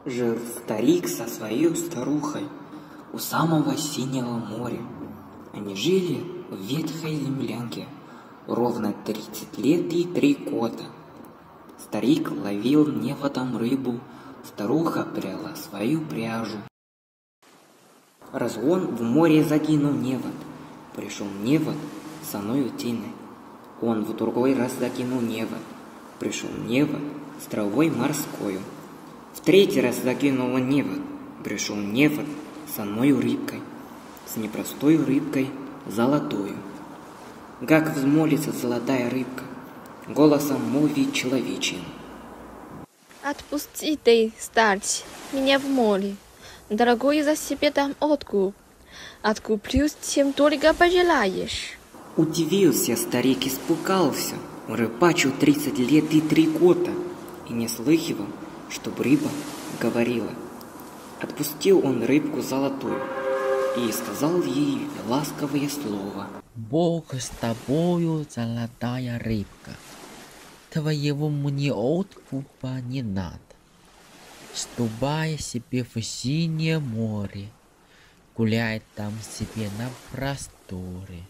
Жил старик со своей старухой у самого синего моря. Они жили в ветхой землянке ровно 30 лет и 3 года. Старик ловил неводом рыбу, старуха пряла свою пряжу. Раз он в море закинул невод, пришел невод с одной утиной. Он в другой раз закинул невод, пришел невод с травой морскою. В третий раз закинул невод, пришел невод с одной рыбкой, с непростой рыбкой золотою. Как взмолится золотая рыбка, голосом молвит человечьим: «Отпусти ты, старец, меня в море, дорогой, за себе дам откуп. Откуплюсь, чем только пожелаешь». Удивился старик, испугался, рыбачил 30 лет и 3 года, и не слыхивал, чтоб рыба говорила. Отпустил он рыбку золотую и сказал ей ласковое слово: «Бог с тобою, золотая рыбка, твоего мне откупа не надо. Ступай себе в синее море, гуляй там себе на просторе».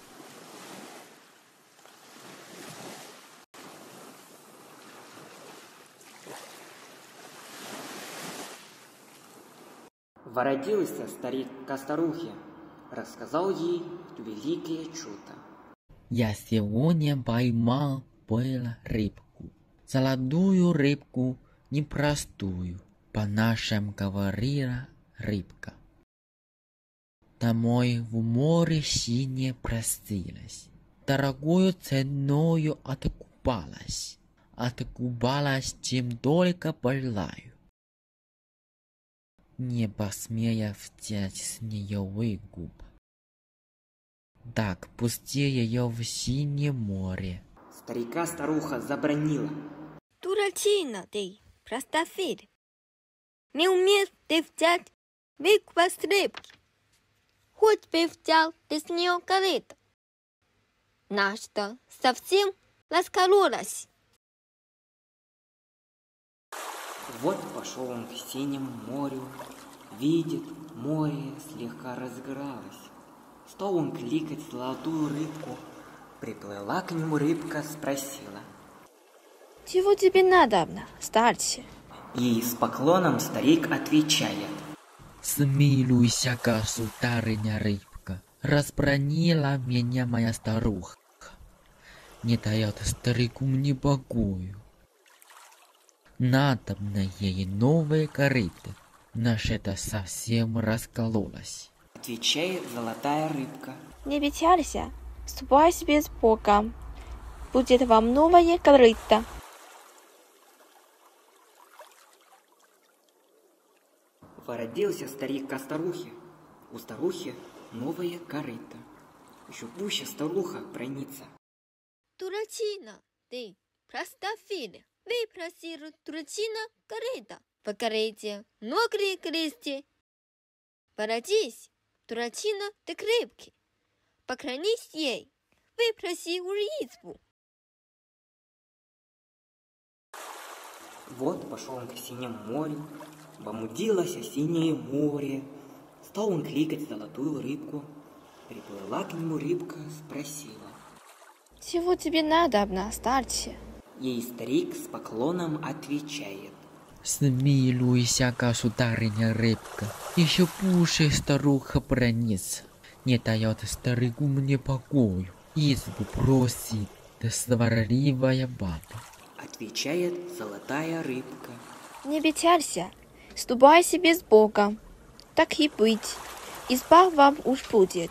Воротился старик ко старухе, рассказал ей великое чудо. «Я сегодня поймал было рыбку, золотую рыбку, непростую, по-нашему говорила рыбка. Домой в море синее просилась, дорогою ценою откупалась, чем только желаю, не посмея взять с нее выкуп. Так, пусти ее в синее море». Старика старуха забранила: «Дурачина ты, простофиль! Не умеешь ты взять выкуп с рыбки, хоть бы взял ты с нее корыто. Наш-то совсем раскололась». Вот пошел он к синему морю, видит, море слегка разгоралось. Стал он кликать золотую рыбку. Приплыла к нему рыбка, спросила: «Чего тебе надобно, старче?» Ей с поклоном старик отвечает: «Смилуйся, государыня рыбка, разбранила меня моя старуха, не дает старику мне покою. Надобно ей новое корыто, наше-то совсем раскололось». Отвечает золотая рыбка: «Не печалься, ступай себе с Богом, будет вам новое корыто». Воротился старик ко старухе. У старухи новое корыто. Еще пуще старуха бранится: «Дурачина ты, простофиля! Выпросил дурачина корыто, по корыте ноги крести. Воротись, дурачина ты крепкий, поклонись ей, выпроси уж избу». Вот пошел он к синему морю, помудилось синее море. Стал он кликать золотую рыбку. Приплыла к нему рыбка, спросила: «Чего тебе надобно, старче?» Ей старик с поклоном отвечает: «Смилуйся, государыня рыбка, еще пуще старуха бранится, не дает старику мне покою, избу просит, да сварливая баба». Отвечает золотая рыбка: «Не печалься, ступай себе с Богом, так и быть, изба вам уж будет».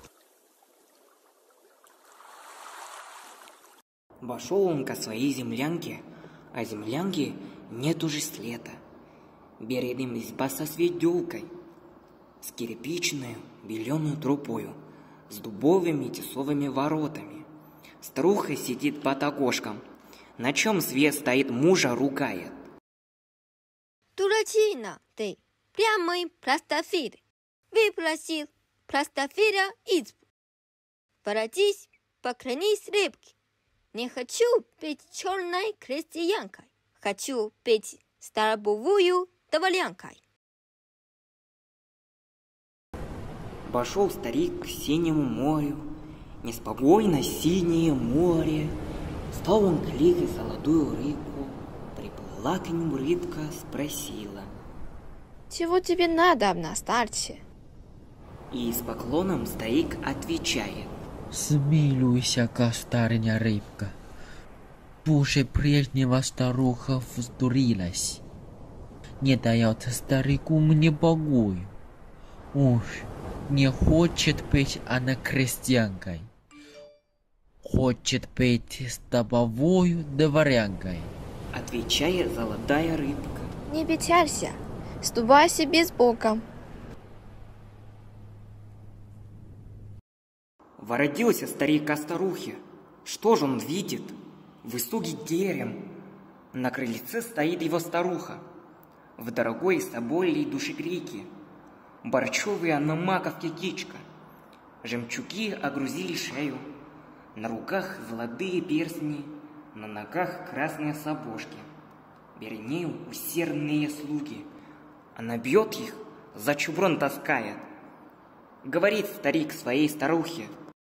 Вошел он ко своей землянке, а землянки нет уже слета. Перед ним изба со светелкой, с кирпичной беленую трупою, с дубовыми тесовыми воротами. Старуха сидит под окошком, на чем свет стоит, мужа ругает: «Дурачина ты, прямой простофиль, выпросил простофиля избу. Воротись, поклонись рыбке. Не хочу быть черной крестьянкой, хочу быть старобовую тавалянкой. Пошел старик к синему морю, неспокойно синее море. Стал он кликать золотую рыбку, приплыла к нему рыбка, спросила. Чего тебе надо на старте? И с поклоном старик отвечает. Смилуйся, старая рыбка. Пуще прежнего старуха вздурилась. Не дает старику мне покою. Уж не хочет быть она крестьянкой. Хочет быть столбовою дворянкой. Отвечает золотая рыбка. Не печалься, ступай себе с Богом. Воротился старик ко старухе. Что же он видит? Высокий терем. На крыльце стоит его старуха. В дорогой соболей душегрейке. Борчевая на маковке кичка. Жемчуги огрузили шею. На руках золотые перстни, на ногах красные сапожки. Вернее, усердные слуги. Она бьет их, за чуброн таскает. Говорит старик своей старухе.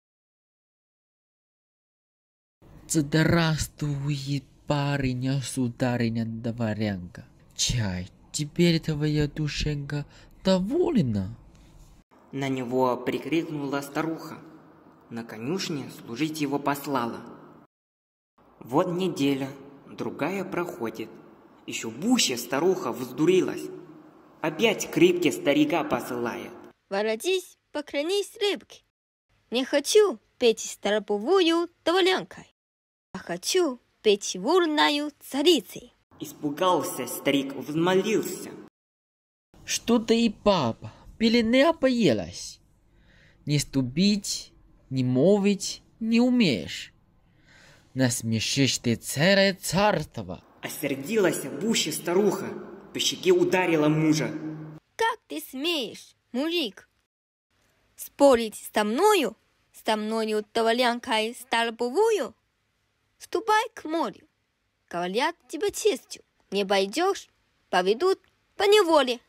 Здравствуй, парень, сударыня дворянка. Чай, теперь твоя душенька довольна? На него прикрикнула старуха. На конюшне служить его послала. Вот неделя, другая проходит. Еще буще старуха вздурилась. Опять к рыбке старика посылает. Воротись, поклонись рыбке. Не хочу петь столбовую тавалянкой, а хочу петь вурною царицей. Испугался старик, взмолился. Что ты и папа, пелене поелась. Не ступить, не мовить не умеешь. Насмешишь ты целое царство. Осердилась буще старуха, по щеке ударила мужа. Как ты смеешь, мужик, спорить со мною тавалянкой столбовую? Ступай к морю, говорят тебе честью. Не пойдешь, поведут по неволе.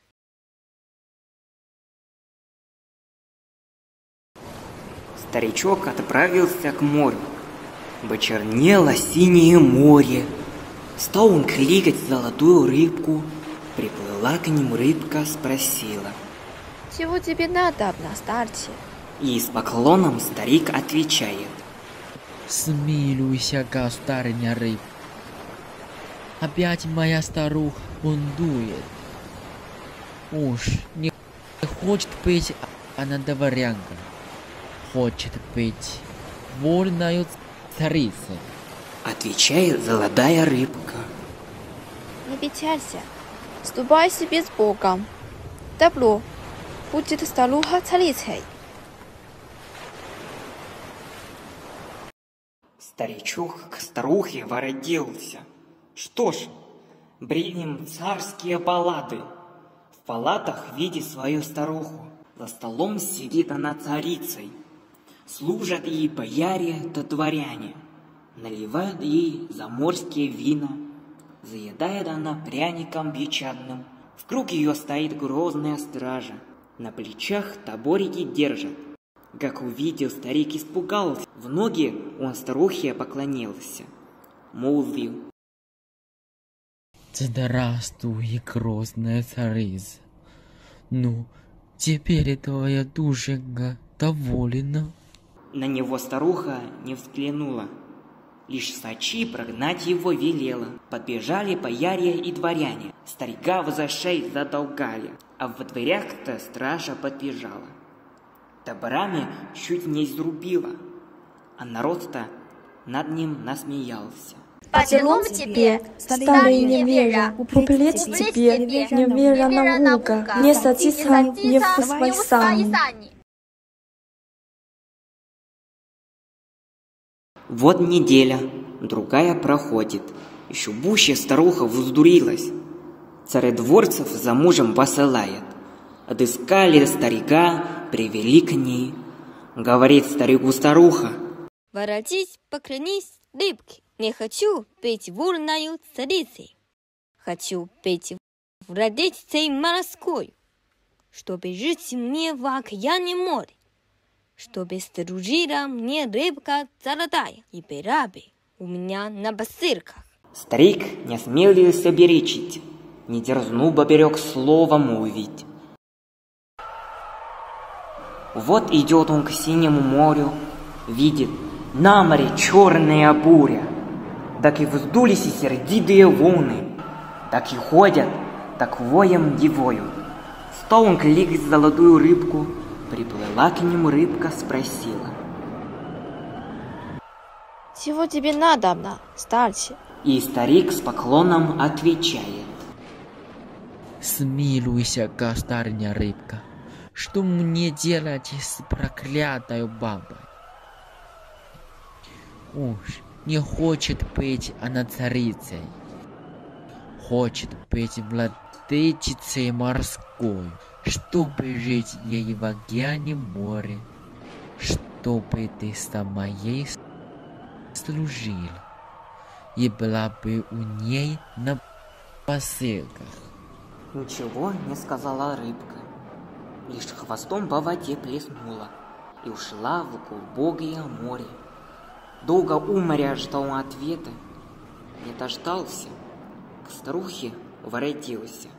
Старичок отправился к морю. Почернело синее море. Стал он кликать золотую рыбку. Приплыла к нему рыбка, спросила. Чего тебе надо на старте? И с поклоном старик отвечает. Смилуйся, старая рыбка. Опять моя старуха бундует. Уж не хочет быть она дворянкой. Хочет быть вольною царицей. Отвечает золотая рыбка. Не печалься, ступай себе с Богом. Добро, будет старуха царицей. Старичок к старухе воротился. Что ж, бредем царские баллады. В палатах видит свою старуху. За столом сидит она царицей. Служат ей бояре да дворяне. Наливают ей заморские вина. Заедает она пряником бичадным. В круг ее стоит грозная стража. На плечах таборики держат. Как увидел, старик испугался. В ноги он старухе поклонился. Молвил. Здравствуй, грозная царица. Ну, теперь твоя душенька довольна. На него старуха не взглянула. Лишь сачи прогнать его велела. Подбежали бояре и дворяне. Старика в зашей задолгали. А во дверях-то стража подбежала. Топорами чуть не изрубила. А народ-то над ним насмеялся. Поцелуем тебе, старый невера, упоплеть тебе, невера наука, не садиться не в свои сани. Вот неделя, другая проходит. Еще буще старуха вздурилась. Царедворцев за мужем посылает. Отыскали старика, привели к ней. Говорит старику старуха. Воротись, поклонись рыбке. Не хочу петь вурною царицей. Хочу петь водицей морской, чтобы жить мне в океане море, чтобы стружила мне рыбка золотая и пирабы у меня на босырках. Старик не осмелился беречить, не дерзнул поберег слова молвить. Вот идет он к синему морю, видит, на море черная буря. Так и вздулись и сердитые волны, так и ходят, так воем дивою. Стал он кликать золотую рыбку, приплыла к нему рыбка, спросила: Чего тебе надобно, старче? И старик с поклоном отвечает: Смилуйся, государыня рыбка, что мне делать с проклятой бабой? Уж не хочет быть она царицей, хочет быть владычицей морской, чтобы жить ей в океане море, чтобы ты сама ей служила и была бы у ней на посылках. Ничего не сказала рыбка, лишь хвостом по воде плеснула и ушла в глубокое море. Долго у моря ждал он ответа, не дождался, к старухе воротился.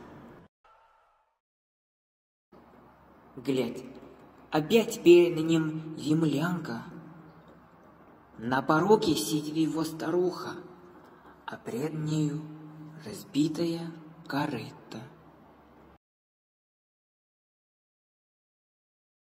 Глядь, опять перед ним землянка, на пороге сидит его старуха, а пред нею разбитая корыта.